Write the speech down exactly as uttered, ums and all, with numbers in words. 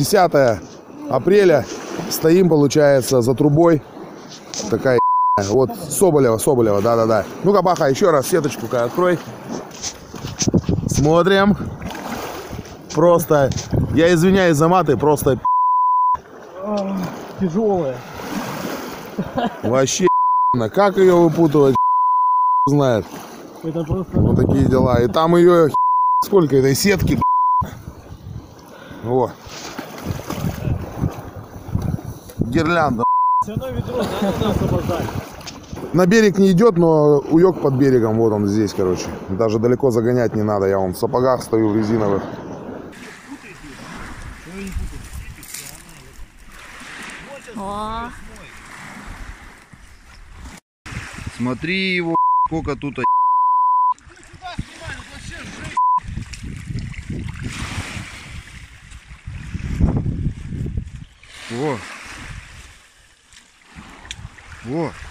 десятое апреля. Стоим, получается, за трубой. Такая вот Соболева, Соболева, да-да-да. Ну-ка, Баха, еще раз сеточку-ка открой. Смотрим. Просто, я извиняюсь за маты, просто тяжелая. вообще как ее выпутывать, знает. Это просто... Вот такие дела. И там ее сколько этой сетки. Во. Гирлянда. Все равно ведро надо освобождать. На берег не идет, но уёк под берегом. Вот он здесь, короче. Даже далеко загонять не надо. Я вон в сапогах стою, в резиновых. О. Смотри его, сколько тут. Во. Во.